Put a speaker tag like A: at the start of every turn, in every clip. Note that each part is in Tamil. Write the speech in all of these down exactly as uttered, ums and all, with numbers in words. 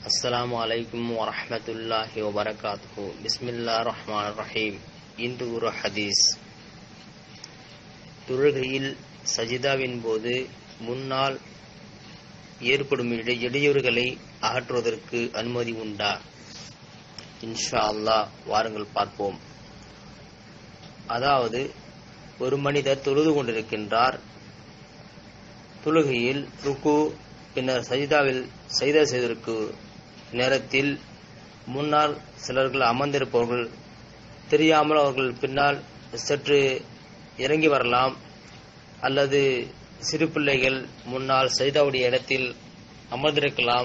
A: அஸ்ஸலாமு அலைக்கும் வரஹ்மத்துல்லாஹி வபரகாத்துஹு. பிஸ்மில்லாஹிர் ரஹ்மானிர் ரஹீம். இன்று ஒரு ஹதீஸ். தொழுகையில் சஜிதாவின் போது முன்னால் ஏற்படும் இடையூறுகளை அகற்றுவதற்கு அனுமதி உண்டா? இன்ஷா அல்லாஹ் வாருங்கள் பார்ப்போம். அதாவது, ஒரு மனிதர் தொழுது கொண்டிருக்கின்றார். தொழுகையில் ருக்கு பின்னர் சஜிதாவில் சஜிதா செய்வதற்கு நேரத்தில் முன்னால் சிலர்கள் அமர்ந்திருப்பவர்கள் தெரியாமல் அவர்கள் பின்னால் சற்று இறங்கி வரலாம், அல்லது சிறு பிள்ளைகள் முன்னால் சஜிதாவுடைய இடத்தில் அமர்ந்திருக்கலாம்.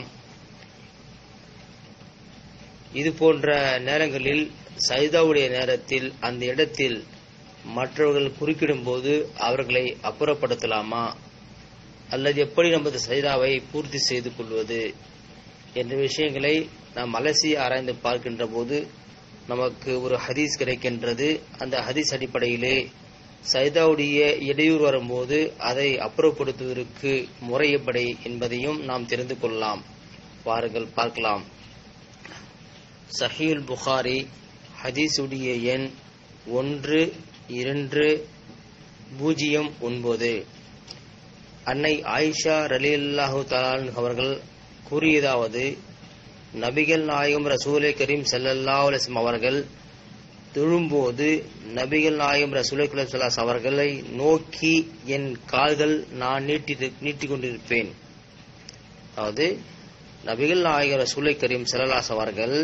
A: இது போன்ற நேரங்களில் சஜிதாவுடைய நேரத்தில் அந்த இடத்தில் மற்றவர்கள் குறுக்கிடும் போது அவர்களை அப்புறப்படுத்தலாமா, அல்லது எப்படி நமது சஜிதாவை பூர்த்தி செய்து கொள்வது என்ற விஷயங்களை நாம் அலசி ஆராய்ந்து பார்க்கின்ற போது நமக்கு ஒரு ஹதீஸ் கிடைக்கின்றது. அந்த ஹதீஸ் அடிப்படையிலே சஜிதாவுடைய இடையூறு வரும்போது அதை அப்புறப்படுத்துவதற்கு முறை எப்படி என்பதையும் நாம் தெரிந்து கொள்ளலாம். வாருங்கள் பார்க்கலாம். சஹீஹுல் புகாரி ஹதீஸுடைய எண் ஒன்று இரண்டு பூஜ்ஜியம் ஒன்பது. அன்னை ஆயிஷா ரலியல்லாஹு தஆலா அவர்கள் கூறியதாவது, நபிகள் நாயகம் ரசூலே கரீம் ஸல்லல்லாஹு அலைஹி வஸல்லம் அவர்கள் தொழும்போது நபிகள் நாயகம் ரசூலே கரீம் ஸல்லல்லாஹு அலைஹி அவர்களை நோக்கி என் கால்கள் நான் நீட்டி நீட்டிக் கொண்டிருப்பேன். அதாவது, நபிகள் நாயகம் ரசூலே கரீம் ஸல்லல்லாஹு அலைஹி அவர்கள்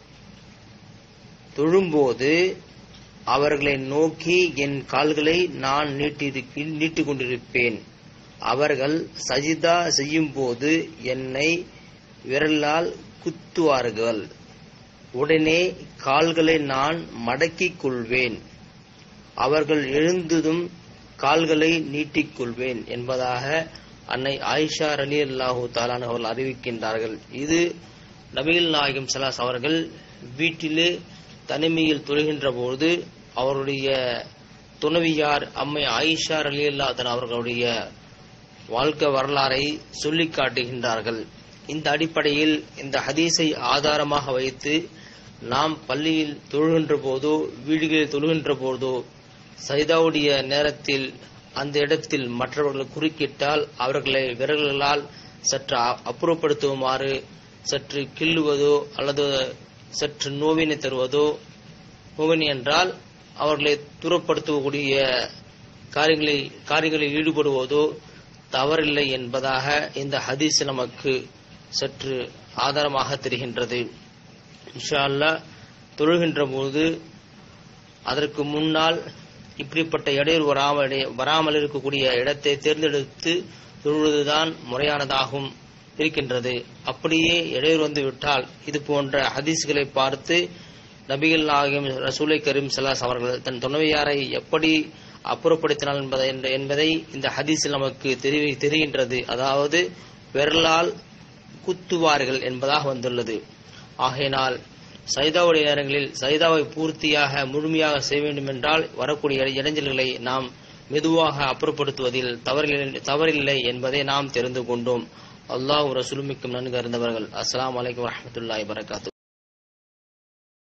A: தொழும்போது அவர்களை நோக்கி என் கால்களை நான் நீட்டி நீட்டிக் கொண்டிருப்பேன். அவர்கள் சஜிதா செய்யும் போது என்னை விரலால் குத்துவார்கள். உடனே கால்களை நான் மடக்கிக் கொள்வேன். அவர்கள் எழுந்ததும் கால்களை நீட்டிக் கொள்வேன் என்பதாக அன்னை ஆயிஷா ரலியல்லாஹு தஆலா அவர்கள் அறிவிக்கின்றார்கள். இது நபிகள் நாயகம் ஸல்லல்லாஹு அலைஹி அவர்கள் வீட்டிலே தனிமையில் தொழுகின்ற போது அவருடைய துணைவியார் அம்மை ஆயிஷா ரலியல்லாஹு தஆலா அவர்களுடைய வாழ்க்கை வரலாறை சொல்லி காட்டுகின்றார்கள். இந்த அடிப்படையில் இந்த ஹதீஸை ஆதாரமாக வைத்து நாம் பள்ளியில் தொழுகின்ற போதோ வீடுகளில் தொழுகின்ற போதோ சஜிதாவுடைய நேரத்தில் அந்த இடத்தில் மற்றவர்கள் குறுக்கிட்டால் அவர்களை விரல்களால் சற்று அப்புறப்படுத்துமாறு சற்று கிள்ளுவதோ அல்லது சற்று நோவினை தருவதோ, நோவினை என்றால் அவர்களை தூரப்படுத்தக்கூடிய காரியங்களை காரியங்களில் ஈடுபடுவதோ தவறில்லை என்பதாக இந்த ஹதீஸ் நமக்கு சற்று ஆதாரமாக தெரிகின்றது. இன்ஷா அல்லாஹ் தொழுகின்ற போது அதற்கு முன்னால் இப்படிப்பட்ட இடையூறு வராமல் வராமல் இருக்கக்கூடிய இடத்தை தேர்ந்தெடுத்து தொழுவதுதான் முறையானதாகவும் இருக்கின்றது. அப்படியே இடையூறு வந்து விட்டால் இது போன்ற ஹதீஸ்களை பார்த்து நபிகள் நாயகம் ரசூலை கரீம் ஸல்லல்லாஹு அலைஹி அவர்கள் தன் துணைவியாரை எப்படி அப்புறப்படுத்தினார் என்பதை இந்த ஹதீஸில் நமக்கு தெரிகின்றது. அதாவது, விரலால் குத்துவார்கள் என்பதாக வந்துள்ளது. ஆகையினால் சஜிதாவுடைய நேரங்களில் சஜிதாவை பூர்த்தியாக முழுமையாக செய்ய வேண்டும் என்றால் வரக்கூடிய இடைஞ்சல்களை நாம் மெதுவாக அப்புறப்படுத்துவதில் தவறில்லை என்பதை நாம் தெரிந்து கொண்டோம். அல்லாஹ் ரசூலுமிக்கும் நன்கு அறிந்தவர்கள். அஸ்ஸலாமு அலைக்கும் வரஹ்மத்துல்லாஹி வபரகாத்துஹு.